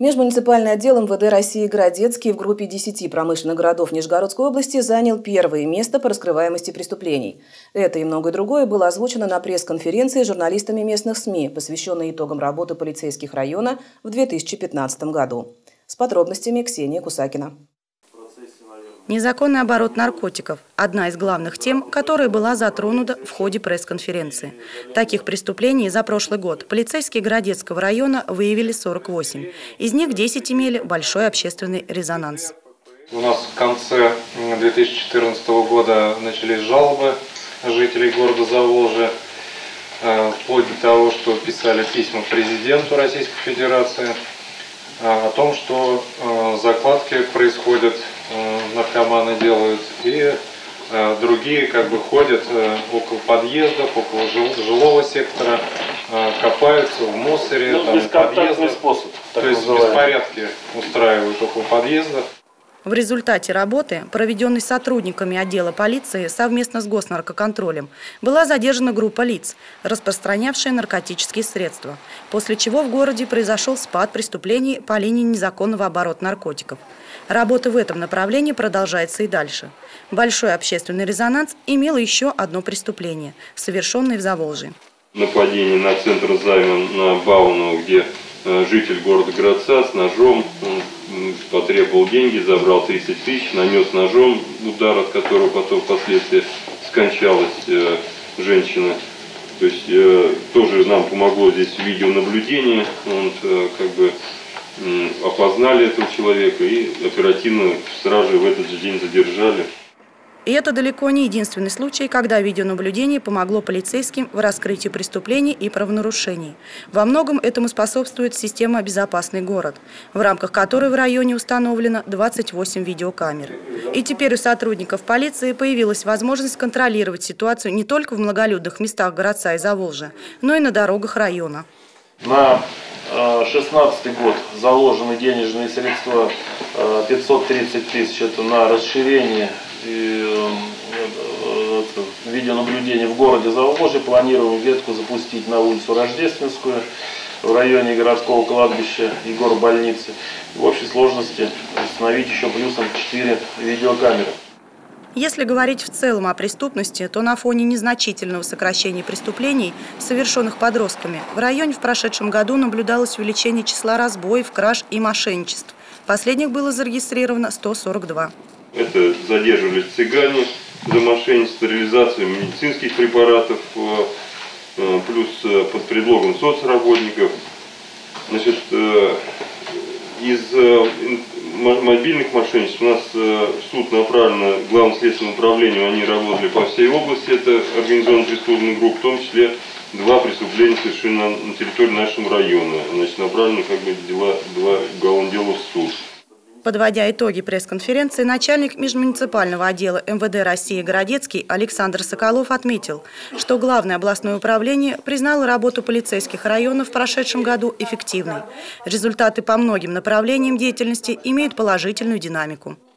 Межмуниципальный отдел МВД России Городецкий в группе 10 промышленных городов Нижегородской области занял первое место по раскрываемости преступлений. Это и многое другое было озвучено на пресс-конференции журналистами местных СМИ, посвященной итогам работы полицейских района в 2015 году. С подробностями Ксения Кусакина. Незаконный оборот наркотиков – одна из главных тем, которая была затронута в ходе пресс-конференции. Таких преступлений за прошлый год полицейские Городецкого района выявили 48. Из них 10 имели большой общественный резонанс. У нас в конце 2014 года начались жалобы жителей города Заволжья, вплоть до того, что писали письма президенту Российской Федерации о том, что закладки происходят, наркоманы делают, и другие ходят около подъездов, около жилого сектора, копаются в мусоре, в подъездах, то есть беспорядки устраивают около подъездов. В результате работы, проведенной сотрудниками отдела полиции совместно с Госнаркоконтролем, была задержана группа лиц, распространявшая наркотические средства, после чего в городе произошел спад преступлений по линии незаконного оборота наркотиков. Работа в этом направлении продолжается и дальше. Большой общественный резонанс имело еще одно преступление, совершенное в Заволжье. Нападение на центр займа на Баунова, где житель города Городца с ножом потребовал деньги, забрал 30 тысяч, нанес ножом удар, от которого потом впоследствии скончалась женщина. То есть тоже нам помогло здесь видеонаблюдение, опознали этого человека и оперативно сразу же в этот же день задержали. И это далеко не единственный случай, когда видеонаблюдение помогло полицейским в раскрытии преступлений и правонарушений. Во многом этому способствует система «Безопасный город», в рамках которой в районе установлено 28 видеокамер. И теперь у сотрудников полиции появилась возможность контролировать ситуацию не только в многолюдных местах Городца и Заволжья, но и на дорогах района. На 2016 год заложены денежные средства 530 тысяч, это на расширение видеонаблюдения в городе Заволжье. Планируем ветку запустить на улицу Рождественскую в районе городского кладбища и горбольницы. В общей сложности установить еще плюсом 4 видеокамеры. Если говорить в целом о преступности, то на фоне незначительного сокращения преступлений, совершенных подростками, в районе в прошедшем году наблюдалось увеличение числа разбоев, краж и мошенничеств. Последних было зарегистрировано 142. Это задерживались цыгане за мошенничество, реализацию медицинских препаратов, плюс под предлогом соцработников. Значит, из мобильных мошенничеств у нас в суд направлено Главному следственному управлению, они работали по всей области, это организованная преступная группа, в том числе 2 преступления совершены на территории нашего района. Значит, направлены два уголовных дела в суд. Подводя итоги пресс-конференции, начальник межмуниципального отдела МВД России Городецкий Александр Соколов отметил, что Главное областное управление признало работу полицейских районов в прошедшем году эффективной. Результаты по многим направлениям деятельности имеют положительную динамику.